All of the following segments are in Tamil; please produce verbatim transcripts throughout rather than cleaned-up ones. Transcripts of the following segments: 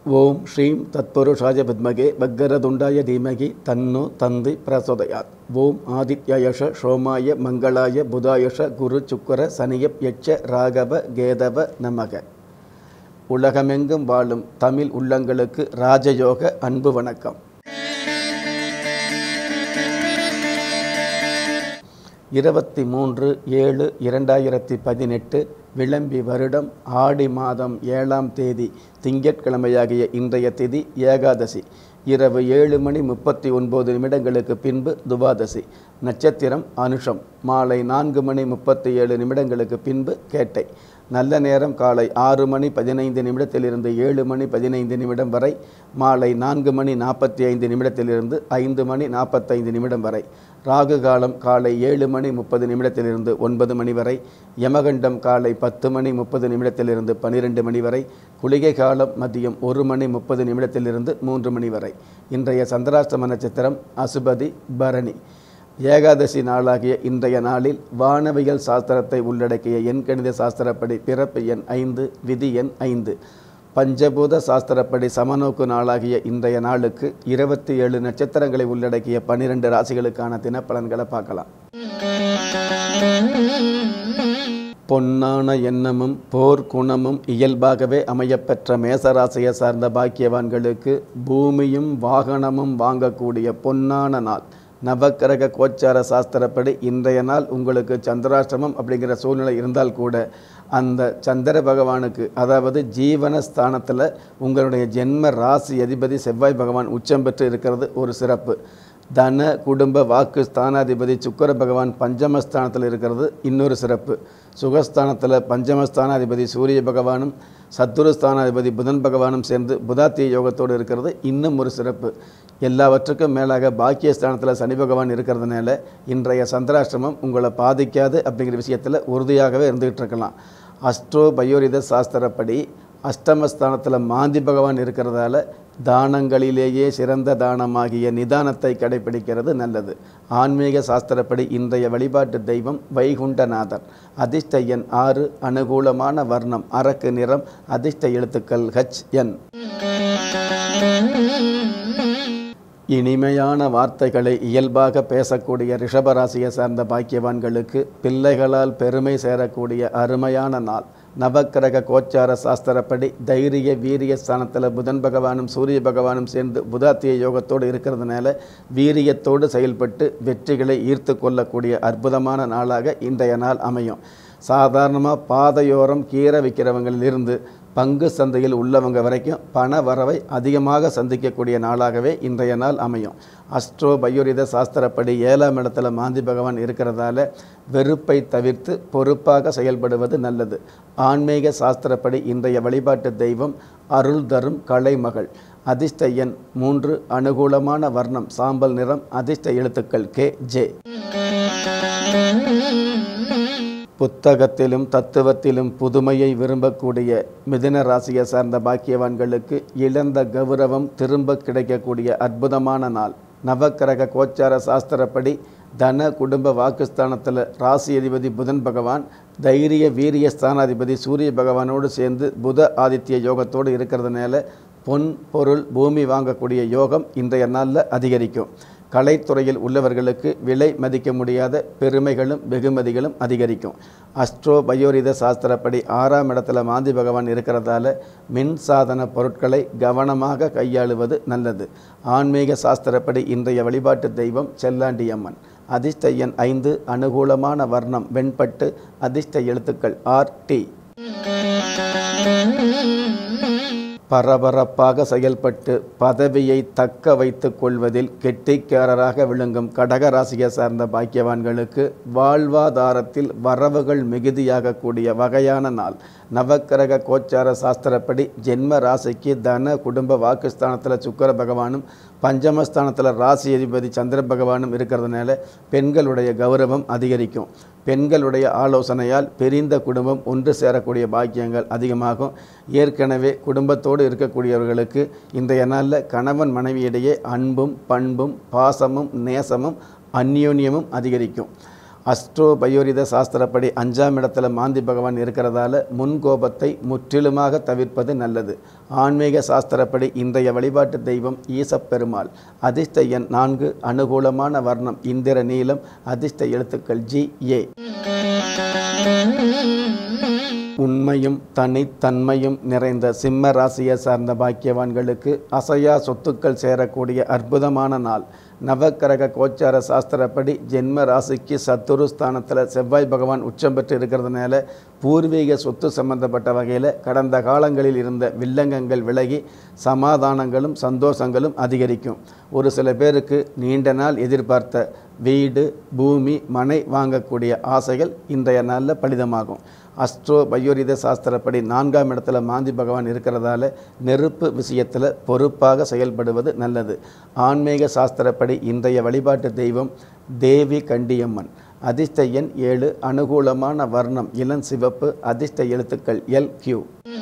ஓம் ஸ்ரீம் தத்புருஷாய வித்மகே வக்கரதுண்டாய தீமகி தன்னோ தந்தி பிரசோதயாத். ஓம் ஆதித்யாயஷ சோமாய மங்களாய புதாயஷ குரு சுக்கர சனியப் யட்ச ராகவ கேதவ நமக. உலகமெங்கும் வாழும் தமிழ் உள்ளங்களுக்கு ராஜயோக அன்பு வணக்கம். இருபத்தி மூன்று ஏழு இரண்டாயிரத்தி பதினெட்டு விளம்பி வருடம் ஆடி மாதம் ஏழாம் தேதி திங்கட்கிழமையாகிய இன்றைய திதி ஏகாதசி. இரவு ஏழு மணி முப்பத்தி ஒன்பது நிமிடங்களுக்கு பின்பு துவாதசி. நட்சத்திரம் அனுஷம். மாலை நான்கு மணி முப்பத்தி ஏழு நிமிடங்களுக்கு பின்பு கேட்டை. நல்ல நேரம் காலை ஆறு மணி பதினைந்து நிமிடத்திலிருந்து ஏழு மணி பதினைந்து நிமிடம் வரை. மாலை நான்கு மணி நாற்பத்தி ஐந்து நிமிடத்திலிருந்து ஐந்து மணி நாற்பத்தைந்து நிமிடம் வரை. ராகு காலம் காலை ஏழு மணி முப்பது நிமிடத்திலிருந்து ஒன்பது மணி வரை. யமகண்டம் காலை பத்து மணி முப்பது நிமிடத்திலிருந்து பன்னிரெண்டு மணி வரை. குளிகை காலம் மதியம் ஒரு மணி முப்பது நிமிடத்திலிருந்து மூன்று மணி வரை. இன்றைய சந்திராஷ்டம நட்சத்திரம் அசுபதி பரணி. ஏகாதசி நாளாகிய இன்றைய நாளில் வானவியல் சாஸ்திரத்தை உள்ளடக்கிய எண்கணித சாஸ்திரப்படி பிறப்பு எண் ஐந்து, விதி எண் ஐந்து. பஞ்சபூத சாஸ்திரப்படி சமநோக்கு நாளாகிய இன்றைய நாளுக்கு இருபத்தி ஏழு நட்சத்திரங்களை உள்ளடக்கிய பன்னிரெண்டு ராசிகளுக்கான தினப்பலன்களை பார்க்கலாம். பொன்னான எண்ணமும் போர் குணமும் இயல்பாகவே அமையப்பெற்ற மேசராசியை சார்ந்த பாக்கியவான்களுக்கு பூமியும் வாகனமும் வாங்கக்கூடிய பொன்னான நாள். நவக்கிரக கோச்சார சாஸ்திரப்படி இன்றைய நாள் உங்களுக்கு சந்திராஷ்டமம் அப்படிங்கிற சூழ்நிலை இருந்தால் கூட அந்த சந்திர பகவானுக்கு, அதாவது ஜீவனஸ்தானத்தில் உங்களுடைய ஜென்ம ராசி அதிபதி செவ்வாய் பகவான் உச்சம் பெற்று இருக்கிறது ஒரு சிறப்பு. தன குடும்ப வாக்கு ஸ்தானாதிபதி சுக்கர பகவான் பஞ்சமஸ்தானத்தில் இருக்கிறது இன்னொரு சிறப்பு. சுகஸ்தானத்தில் பஞ்சமஸ்தானாதிபதி சூரிய பகவானும் சத்துருஸ்தானாதிபதி புதன் பகவானும் சேர்ந்து புதாத்திய யோகத்தோடு இருக்கிறது இன்னும் ஒரு சிறப்பு. எல்லாவற்றுக்கும் மேலாக பாக்கியஸ்தானத்தில் சனி பகவான் இருக்கிறதுனால இன்றைய சந்திராஷ்டமம் உங்களை பாதிக்காது அப்படிங்கிற விஷயத்தில் உறுதியாகவே இருந்துகிட்டு இருக்கலாம். அஸ்ட்ரோ பயோரித சாஸ்திரப்படி அஷ்டமஸ்தானத்தில் மாந்தி பகவான் இருக்கிறதால தானங்களிலேயே சிறந்த தானமாகிய நிதானத்தை கடைபிடிக்கிறது நல்லது. ஆன்மீக சாஸ்திரப்படி இன்றைய வழிபாட்டு தெய்வம் வைகுண்டநாதர். அதிர்ஷ்ட எண் ஆறு. அனுகூலமான வர்ணம் அரக்கு நிறம். அதிர்ஷ்ட எழுத்துக்கள் ஹச் என். இனிமையான வார்த்தைகளை இயல்பாக பேசக்கூடிய ரிஷபராசியை சார்ந்த பாக்கியவான்களுக்கு பிள்ளைகளால் பெருமை சேரக்கூடிய அருமையான நாள். நவக்கிரக கோச்சார சாஸ்திரப்படி தைரிய வீரிய ஸ்தானத்தில் புதன் பகவானும் சூரிய பகவானும் சேர்ந்து புதாத்திய யோகத்தோடு இருக்கிறதுனால வீரியத்தோடு செயல்பட்டு வெற்றிகளை ஈர்த்து கொள்ளக்கூடிய அற்புதமான நாளாக இன்றைய நாள் அமையும். சாதாரணமாக பாதையோரம் கீரை விற்கிறவங்களிலிருந்து பங்கு சந்தையில் உள்ளவங்க வரைக்கும் பண வரவை அதிகமாக சந்திக்கக்கூடிய நாளாகவே இன்றைய நாள் அமையும். அஸ்ட்ரோ பயோரித சாஸ்திரப்படி ஏழாம் இடத்துல மாந்தி பகவான் இருக்கிறதால வெறுப்பை தவிர்த்து பொறுப்பாக செயல்படுவது நல்லது. ஆன்மீக சாஸ்திரப்படி இன்றைய வழிபாட்டு தெய்வம் அருள் தரும் கலைமகள். அதிர்ஷ்ட எண் மூன்று. அனுகூலமான வர்ணம் சாம்பல் நிறம். அதிர்ஷ்ட எழுத்துக்கள் கே ஜே. புத்தகத்திலும் தத்துவத்திலும் புதுமையை விரும்பக்கூடிய மிதுன ராசியை சார்ந்த பாக்கியவான்களுக்கு இழந்த கௌரவம் திரும்ப கிடைக்கக்கூடிய அற்புதமான நாள். நவக்கிரக கோச்சார சாஸ்திரப்படி தன குடும்ப வாக்குஸ்தானத்தில் ராசி அதிபதி புதன் பகவான் தைரிய வீரிய ஸ்தானாதிபதி சூரிய பகவானோடு சேர்ந்து புத ஆதித்ய யோகத்தோடு இருக்கிறதுனால பொன் பொருள் பூமி வாங்கக்கூடிய யோகம் இன்றைய நாளில் அதிகரிக்கும். கலைத்துறையில் உள்ளவர்களுக்கு விலை மதிக்க முடியாத பெருமைகளும் வெகுமதிகளும் அதிகரிக்கும். அஸ்ட்ரோ பயோரித சாஸ்திரப்படி ஆறாம் இடத்துல மாந்தி பகவான் இருக்கிறதால மின் சாதன பொருட்களை கவனமாக கையாளுவது நல்லது. ஆன்மீக சாஸ்திரப்படி இன்றைய வழிபாட்டு தெய்வம் செல்லாண்டி அம்மன். அதிர்ஷ்ட எண் ஐந்து. அனுகூலமான வர்ணம் வெண்பட்டு. அதிர்ஷ்ட எழுத்துக்கள் ஆர் டி. பரபரப்பாக செயல்பட்டு பதவியை தக்க வைத்து கொள்வதில் கெட்டிக்காரராக விளங்கும் கடகராசியை சார்ந்த பாக்கியவான்களுக்கு வாழ்வாதாரத்தில் வரவுகள் மிகுதியாகக்கூடிய வகையான நாள். நவக்கிரக கோச்சார சாஸ்திரப்படி ஜென்ம ராசிக்கு தன குடும்ப வாக்குஸ்தானத்தில் சுக்கர பகவானும் பஞ்சமஸ்தானத்தில் ராசி அதிபதி சந்திர பகவானும் இருக்கிறதுனால பெண்களுடைய கௌரவம் அதிகரிக்கும். பெண்களுடைய ஆலோசனையால் பிரிந்த குடும்பம் ஒன்று சேரக்கூடிய பாக்கியங்கள் அதிகமாகும். ஏற்கனவே குடும்பத்தோடு இருக்கக்கூடியவர்களுக்கு இன்றைய நாளில் கணவன் மனைவியிடையே அன்பும் பண்பும் பாசமும் நேசமும் அந்யோன்யமும் அதிகரிக்கும். அஸ்ட்ரோ பயோரித சாஸ்திரப்படி அஞ்சாம் இடத்துல மாந்தி பகவான் இருக்கிறதால முன்கோபத்தை முற்றிலுமாக தவிர்ப்பது நல்லது. ஆன்மீக சாஸ்திரப்படி இன்றைய வழிபாட்டு தெய்வம் ஈசப்பெருமாள். அதிர்ஷ்ட எண் நான்கு. அனுகூலமான வர்ணம் இந்திர நீலம். அதிர்ஷ்ட எழுத்துக்கள் ஜி ஏ. உண்மையும் தனித்தன்மையும் நிறைந்த சிம்ம ராசியை சார்ந்த பாக்கியவான்களுக்கு அசையா சொத்துக்கள் சேரக்கூடிய அற்புதமான நாள். நவக்கிரக கோச்சார சாஸ்திரப்படி ஜென்ம ராசிக்கு சத்துரு ஸ்தானத்தில் செவ்வாய் பகவான் உச்சம் பெற்று இருக்கிறதுனால பூர்வீக சொத்து சம்பந்தப்பட்ட வகையில் கடந்த காலங்களில் இருந்த வில்லங்கங்கள் விலகி சமாதானங்களும் சந்தோஷங்களும் அதிகரிக்கும். ஒரு சில பேருக்கு நீண்ட நாள் எதிர்பார்த்த வீடு, பூமி, மனை வாங்கக்கூடிய ஆசைகள் இன்றைய நாளில் பலிதமாகும். அஸ்ட்ரோ பயோரித சாஸ்திரப்படி நான்காம் இடத்துல மாந்தி பகவான் இருக்கிறதால நெருப்பு விஷயத்தில் பொறுப்பாக செயல்படுவது நல்லது. ஆன்மீக சாஸ்திரப்படி இன்றைய வழிபாட்டு தெய்வம் தேவி கண்டியம்மன். அதிர்ஷ்ட எண் ஏழு. அனுகூலமான வர்ணம் இளம் சிவப்பு. அதிர்ஷ்ட எழுத்துக்கள் எல் கியூ.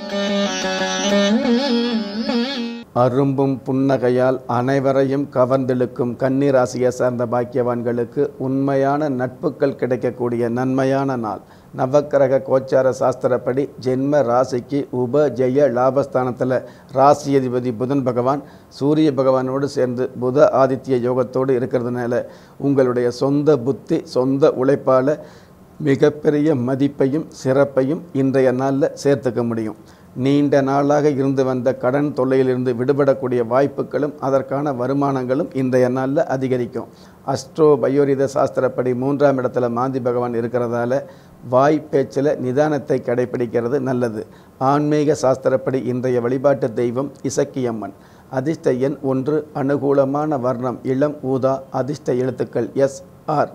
அரும்பும் புன்னகையால் அனைவரையும் கவர்ந்தெழுக்கும் கன்னி ராசியை சார்ந்த பாக்கியவான்களுக்கு உண்மையான நட்புகள் கிடைக்கக்கூடிய நன்மையான நாள். நவக்கிரக கோச்சார சாஸ்திரப்படி ஜென்ம ராசிக்கு உப ஜெய லாபஸ்தானத்தில் ராசி அதிபதி புதன் பகவான் சூரிய பகவானோடு சேர்ந்து புத ஆதித்ய யோகத்தோடு இருக்கிறதுனால உங்களுடைய சொந்த புத்தி, சொந்த உழைப்பால் மிகப்பெரிய மதிப்பையும் சிறப்பையும் இன்றைய நாளில் சேர்த்துக்க முடியும். நீண்ட நாளாக இருந்து வந்த கடன் தொல்லையிலிருந்து விடுபடக்கூடிய வாய்ப்புகளும் அதற்கான வருமானங்களும் இன்றைய நாளில் அதிகரிக்கும். அஸ்ட்ரோ பயோரித சாஸ்திரப்படி மூன்றாம் இடத்துல மாந்தி பகவான் இருக்கிறதால வாய் பேச்சில் நிதானத்தை கடைபிடிக்கிறது நல்லது. ஆன்மீக சாஸ்திரப்படி இன்றைய வழிபாட்டு தெய்வம் இசக்கியம்மன். அதிர்ஷ்ட எண் ஒன்று. அனுகூலமான வர்ணம் இளம் ஊதா. அதிர்ஷ்ட எழுத்துக்கள் எஸ் ஆர்.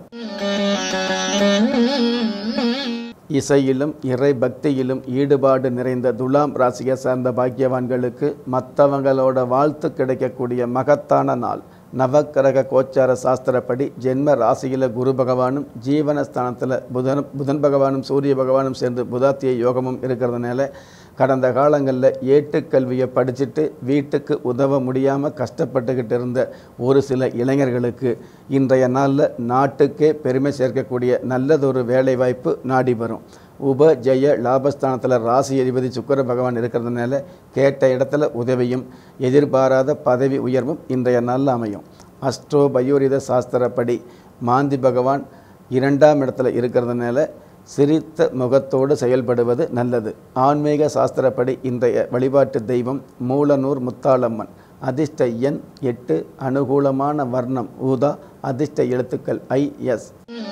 இசையிலும் இறை பக்தியிலும் ஈடுபாடு நிறைந்த துலாம் ராசியை சார்ந்த பாக்கியவான்களுக்கு மற்றவங்களோட வாழ்த்து கிடைக்கக்கூடிய மகத்தான நாள். நவக்கிரக கோச்சார சாஸ்திரப்படி ஜென்ம ராசியில் குரு பகவானும் ஜீவனஸ்தானத்தில் புதன் புதன் பகவானும் சூரிய பகவானும் சேர்ந்து புதாத்திய யோகமும் இருக்கிறதுனால கடந்த காலங்களில் ஏட்டுக்கல்வியை படிச்சுட்டு வீட்டுக்கு உதவ முடியாமல் கஷ்டப்பட்டுக்கிட்டு இருந்த ஒரு சில இளைஞர்களுக்கு இன்றைய நாளில் நாட்டுக்கே பெருமை சேர்க்கக்கூடிய நல்லதொரு வேலைவாய்ப்பு நாடி வரும். உப ஜெய லாபஸ்தானத்தில் ராசி அதிபதி சுக்கிர பகவான் இருக்கிறதுனால கேட்ட இடத்துல உதவியும் எதிர்பாராத பதவி உயர்வும் இன்றைய நாளில் அமையும். அஸ்ட்ரோ பயோரித சாஸ்திரப்படி மாந்தி பகவான் இரண்டாம் இடத்துல இருக்கிறதுனால சிரித்த முகத்தோடு செயல்படுவது நல்லது. ஆன்மீக சாஸ்திரப்படி இன்றைய வழிபாட்டு தெய்வம் மூலனூர் முத்தாளம்மன். அதிர்ஷ்ட எண் எட்டு. அனுகூலமான வர்ணம் ஊதா. அதிர்ஷ்ட எழுத்துக்கள் ஐ எஸ்.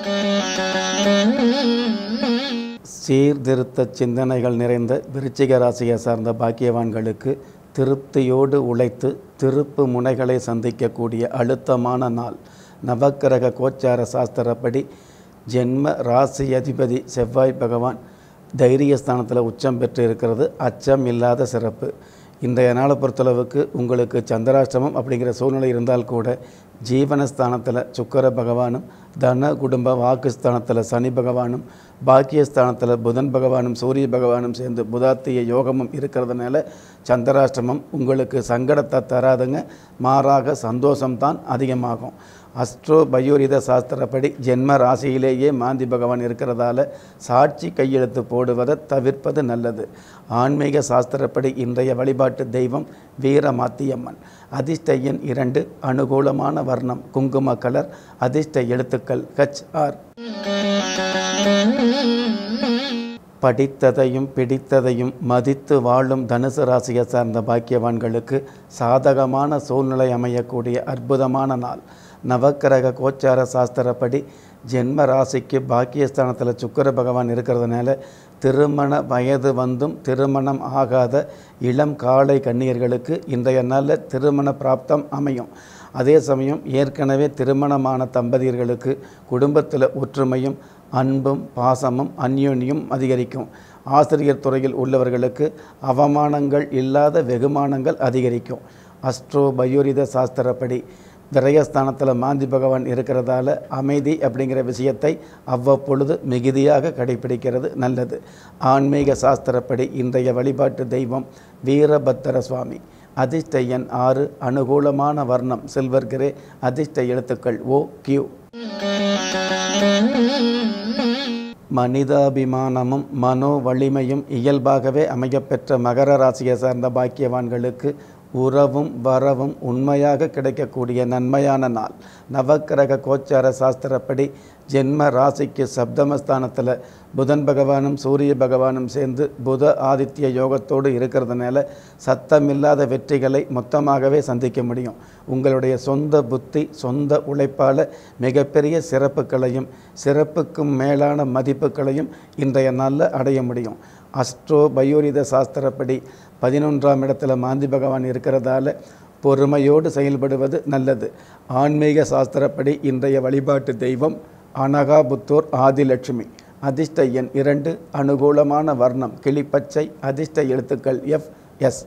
சீர்திருத்த சிந்தனைகள் நிறைந்த விருச்சிக ராசியை சார்ந்த பாக்கியவான்களுக்கு திருப்தியோடு உழைத்து திருப்பு முனைகளை சந்திக்கக்கூடிய அழுத்தமான நாள். நவக்கிரக கோச்சார சாஸ்திரப்படி ஜென்ம ராசி அதிபதி செவ்வாய் பகவான் தைரியஸ்தானத்தில் உச்சம் பெற்று இருக்கிறது அச்சம் இல்லாத சிறப்பு. இன்றைய நாளை பொறுத்தளவுக்கு உங்களுக்கு சந்திராஷ்டமம் அப்படிங்கிற சூழ்நிலை இருந்தால் கூட ஜீவனஸ்தானத்தில் சுக்கிர பகவானும் தன குடும்ப வாக்குஸ்தானத்தில் சனி பகவானும் பாக்கியஸ்தானத்தில் புதன் பகவானும் சூரிய பகவானும் சேர்ந்து புதாத்திய யோகமும் இருக்கிறதுனால சந்திராஷ்டமம் உங்களுக்கு சங்கடத்தை தராதுங்க, மாறாக சந்தோஷம்தான் அதிகமாகும். அஸ்ட்ரோ பயோரித சாஸ்திரப்படி ஜென்ம ராசியிலேயே மாந்தி பகவான் இருக்கிறதால சாட்சி கையெழுத்து போடுவதை தவிர்ப்பது நல்லது. ஆன்மீக சாஸ்திரப்படி இன்றைய வழிபாட்டு தெய்வம் வீரமாத்தியம்மன். அதிர்ஷ்ட எண் இரண்டு. அனுகூலமான வர்ணம் குங்கும கலர். அதிர்ஷ்ட எழுத்துக்கள் ஹச் ஆர். படித்ததையும் பிடித்ததையும் மதித்து வாழும் தனுசு ராசியை சார்ந்த பாக்கியவான்களுக்கு சாதகமான சூழ்நிலை அமையக்கூடிய அற்புதமான நாள். நவக்கிரக கோச்சார சாஸ்திரப்படி ஜென்ம ராசிக்கு பாக்கியஸ்தானத்தில் சுக்கிர பகவான் இருக்கிறதுனால திருமண வயது வந்தும் திருமணம் ஆகாத இளம் காளை கன்னியர்களுக்கு இன்றைய நாளில் திருமண பிராப்தம் அமையும். அதே சமயம் ஏற்கனவே திருமணமான தம்பதியர்களுக்கு குடும்பத்தில் ஒற்றுமையும் அன்பும் பாசமும் அந்யோன்யம் அதிகரிக்கும். ஆசிரியர் துறையில் உள்ளவர்களுக்கு அவமானங்கள் இல்லாத வெகுமானங்கள் அதிகரிக்கும். அஸ்ட்ரோ பயோரித சாஸ்திரப்படி விரயஸ்தானத்தில் மாந்தி பகவான் இருக்கிறதால அமைதி அப்படிங்கிற விஷயத்தை அவ்வப்பொழுது மிகுதியாக கடைபிடிக்கிறது நல்லது. ஆன்மீக சாஸ்திரப்படி இன்றைய வழிபாட்டு தெய்வம் வீரபத்திர சுவாமி. அதிர்ஷ்ட எண் ஆறு. அனுகூலமான வர்ணம் சில்வர் கிரே. அதிர்ஷ்ட எழுத்துக்கள் ஓ கியூ. மனிதாபிமானமும் மனோ வலிமையும் இயல்பாகவே அமையப்பெற்ற மகர ராசியை சார்ந்த பாக்கியவான்களுக்கு உறவும் வரவும் உண்மையாக கிடைக்கக்கூடிய நன்மையான நாள். நவக்கிரக கோச்சார சாஸ்திரப்படி ஜென்ம ராசிக்கு சப்தமஸ்தானத்தில் புதன் பகவானும் சூரிய பகவானும் சேர்ந்து புத ஆதித்ய யோகத்தோடு இருக்கிறதுனால சத்தமில்லாத வெற்றிகளை மொத்தமாகவே சந்திக்க முடியும். உங்களுடைய சொந்த புத்தி சொந்த உழைப்பால் மிகப்பெரிய சிறப்புகளையும் சிறப்புக்கும் மேலான மதிப்புகளையும் இன்றைய நாளில் அடைய முடியும். அஸ்ட்ரோ பயோரித சாஸ்திரப்படி பதினொன்றாம் இடத்துல மாந்தி பகவான் இருக்கிறதால பொறுமையோடு செயல்படுவது நல்லது. ஆன்மீக சாஸ்திரப்படி இன்றைய வழிபாட்டு தெய்வம் அனகாபுத்தூர் ஆதிலட்சுமி. அதிர்ஷ்ட எண் இரண்டு. அனுகூலமான வர்ணம் கிளிப்பச்சை. அதிர்ஷ்ட எழுத்துக்கள் எஃப் எஸ்.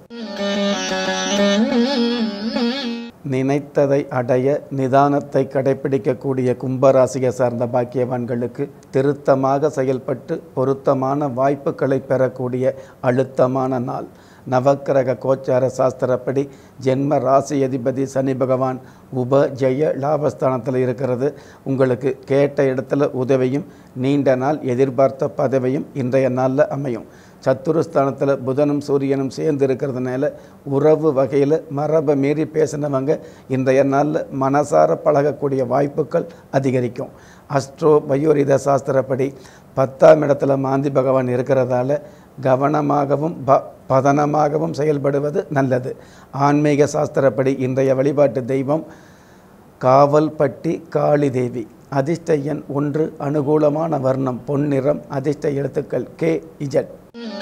நினைத்ததை அடைய நிதானத்தை கடைபிடிக்கக்கூடிய கும்பராசியை சார்ந்த பாக்கியவான்களுக்கு திருத்தமாக செயல்பட்டு பொருத்தமான வாய்ப்புகளை பெறக்கூடிய அழுத்தமான நாள். நவக்கிரக கோச்சார சாஸ்திரப்படி ஜென்ம ராசி அதிபதி சனி பகவான் உப ஜெய லாபஸ்தானத்தில் இருக்கிறது. உங்களுக்கு கேட்ட இடத்துல உதவியும் நீண்ட நாள் எதிர்பார்த்த பதவியும் இன்றைய நாளில் அமையும். சத்துருஸ்தானத்தில் புதனும் சூரியனும் சேர்ந்து இருக்கிறதுனால உறவு வகையில் மரபை மீறி பேசினவங்க இன்றைய நாளில் மனசார பழகக்கூடிய வாய்ப்புகள் அதிகரிக்கும். அஸ்ட்ரோ பயோரித சாஸ்திரப்படி பத்தாம் இடத்துல மாந்தி பகவான் இருக்கிறதால கவனமாகவும் ப பதனமாகவும் செயல்படுவது நல்லது. ஆன்மீக சாஸ்திரப்படி இன்றைய வழிபாட்டு தெய்வம் காவல்பட்டி காளி தேவி. அதிர்ஷ்ட எண் ஒன்று. அனுகூலமான வர்ணம் பொன்னிறம். அதிர்ஷ்ட எழுத்துக்கள் கே இஜட்.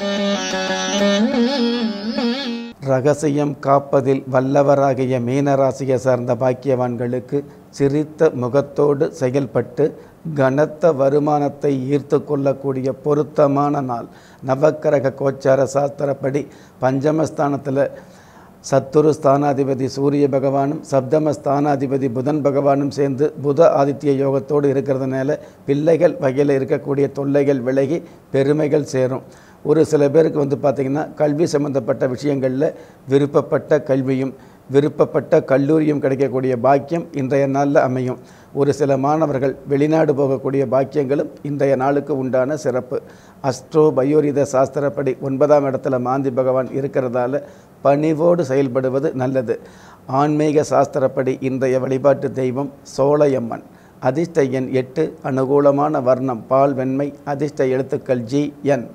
ரகசியம் காப்பதில் வல்லவராகிய மீனராசியை சார்ந்த பாக்கியவான்களுக்கு சிரித்த முகத்தோடு செயல்பட்டு கனத்த வருமானத்தை ஈர்த்து கொள்ளக்கூடிய பொருத்தமான நாள். நவக்கிரக கோச்சார சாஸ்திரப்படி பஞ்சமஸ்தானத்தில் சத்துரு ஸ்தானாதிபதி சூரிய பகவானும் சப்தம ஸ்தானாதிபதி புதன் பகவானும் சேர்ந்து புத ஆதித்ய யோகத்தோடு இருக்கிறதுனால பிள்ளைகள் வகையில் இருக்கக்கூடிய தொல்லைகள் விலகி பெருமைகள் சேரும். ஒரு சில பேருக்கு வந்து பார்த்திங்கன்னா கல்வி சம்பந்தப்பட்ட விஷயங்களில் விருப்பப்பட்ட கல்வியும் விருப்பப்பட்ட கல்லூரியும் கிடைக்கக்கூடிய பாக்கியம் இன்றைய நாளில் அமையும். ஒரு சில மாணவர்கள் வெளிநாடு போகக்கூடிய பாக்கியங்களும் இன்றைய நாளுக்கு உண்டான சிறப்பு. அஸ்ட்ரோ பயோரித சாஸ்திரப்படி ஒன்பதாம் இடத்துல மாந்தி பகவான் இருக்கிறதால பணிவோடு செயல்படுவது நல்லது. ஆன்மீக சாஸ்திரப்படி இன்றைய வழிபாட்டு தெய்வம் சோலையம்மன். அதிர்ஷ்ட எண் எட்டு. அனுகூலமான வர்ணம் பால் வெண்மை. அதிர்ஷ்ட எழுத்துக்கள் ஜி என்.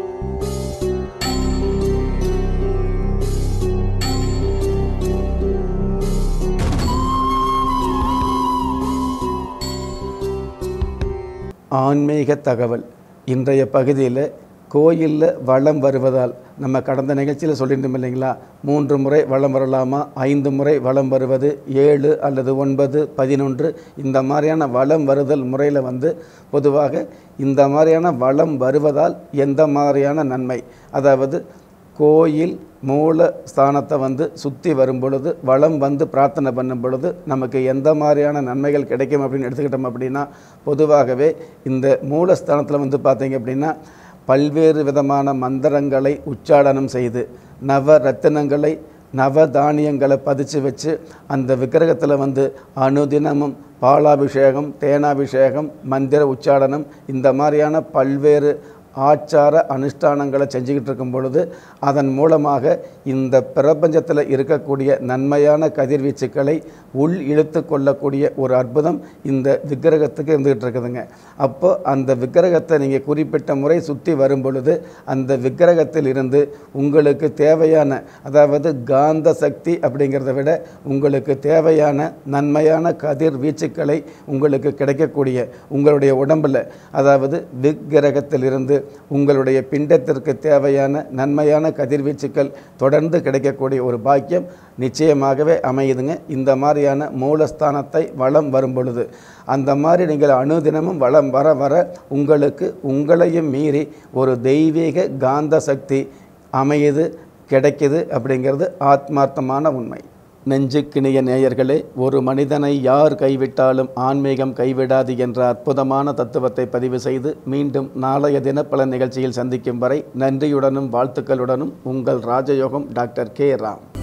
ஆன்மீக தகவல். இன்றைய பகுதியில் கோயிலில் வளம் வருவதால் நம்ம கடந்த நிகழ்ச்சியில் சொல்லியிருந்தோம் இல்லைங்களா, மூன்று முறை வளம் வரலாமா, ஐந்து முறை வளம் வருவது, ஏழு அல்லது ஒன்பது பதினொன்று இந்த மாதிரியான வளம் வருதல் முறையில் வந்து பொதுவாக இந்த மாதிரியான வளம் வருவதால் எந்த மாதிரியான நன்மை, அதாவது கோயில் மூல ஸ்தானத்தை வந்து சுற்றி வரும் பொழுது வளம் வந்து பிரார்த்தனை பண்ணும் பொழுது நமக்கு எந்த மாதிரியான நன்மைகள் கிடைக்கும் அப்படின்னு எடுத்துக்கிட்டோம் அப்படின்னா, பொதுவாகவே இந்த மூலஸ்தானத்தில் வந்து பார்த்திங்க அப்படின்னா பல்வேறு விதமான மந்திரங்களை உச்சாடனம் செய்து நவ ரத்தினங்களை நவ தானியங்களை பதிச்சு வச்சு அந்த விக்கிரகத்தில் வந்து அனுதினமும் பாலாபிஷேகம் தேனாபிஷேகம் மந்திர உச்சாடனம் இந்த மாதிரியான பல்வேறு ஆச்சார அனுஷ்டானங்களை செஞ்சுக்கிட்டு இருக்கும் பொழுது அதன் மூலமாக இந்த பிரபஞ்சத்தில் இருக்கக்கூடிய நன்மையான கதிர்வீச்சுக்களை உள் இழுத்து கொள்ளக்கூடிய ஒரு அற்புதம் இந்த விக்கிரகத்துக்கு இருந்துகிட்டு இருக்குதுங்க. அப்போ அந்த விக்கிரகத்தை நீங்கள் குறிப்பிட்ட முறை சுற்றி வரும் பொழுது அந்த விக்கிரகத்தில் இருந்து உங்களுக்கு தேவையான, அதாவது காந்த சக்தி அப்படிங்கிறத விட உங்களுக்கு தேவையான நன்மையான கதிர்வீச்சுக்களை உங்களுக்கு கிடைக்கக்கூடிய உங்களுடைய உடம்பில், அதாவது விக்கிரகத்தில் இருந்து உங்களுடைய பிண்டத்திற்கு தேவையான நன்மையான கதிர்வீச்சுக்கள் தொடர்ந்து கிடைக்கக்கூடிய ஒரு பாக்கியம் நிச்சயமாகவே அமையுதுங்க. இந்த மாதிரியான மூலஸ்தானத்தை வளம் வரும் பொழுது அந்த மாதிரி நீங்கள் அனுதினமும் வளம் வர வர உங்களுக்கு உங்களையும் மீறி ஒரு தெய்வீக காந்த சக்தி அமையுது, கிடைக்குது அப்படிங்கிறது ஆத்மார்த்தமான உண்மை. நெஞ்சுக்கிணிய நேயர்களே, ஒரு மனிதனை யார் கைவிட்டாலும் ஆன்மீகம் கைவிடாது என்ற அற்புதமான தத்துவத்தை பதிவு செய்து மீண்டும் நாளைய தினப்பல நிகழ்ச்சியில் சந்திக்கும் வரை நன்றியுடனும் வாழ்த்துக்களுடனும் உங்கள் ராஜயோகம் டாக்டர் கே ராம்.